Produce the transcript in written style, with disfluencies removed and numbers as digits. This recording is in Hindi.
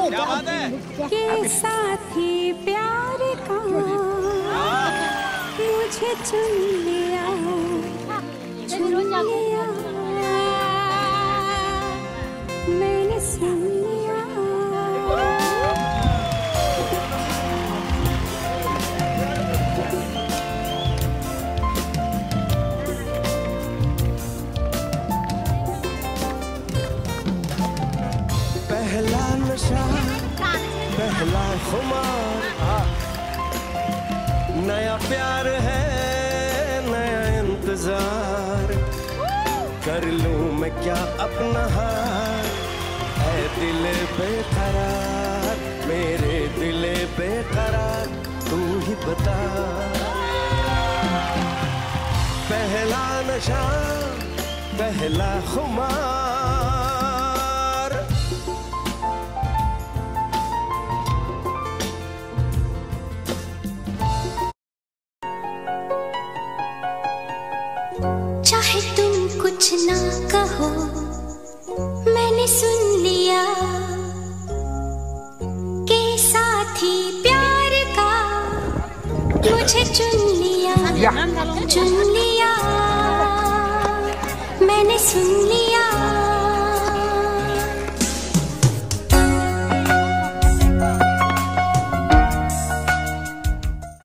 क्या बात है के साथी प्यार का मुझे चुन लिया, चुन लिया, मैंने सुन लिया। पहला नशा, पहला खुमार, नया प्यार है, नया इंतजार। कर लूं मैं क्या अपना हार, ऐ दिले बेकरार, मेरे दिले बेकरार, तू ही बता। पहला नशा, पहला खुमार, चाहे तुम कुछ ना कहो, मैंने सुन लिया के साथी प्यार का मुझे चुन लिया, चुन लिया, मैंने सुन लिया।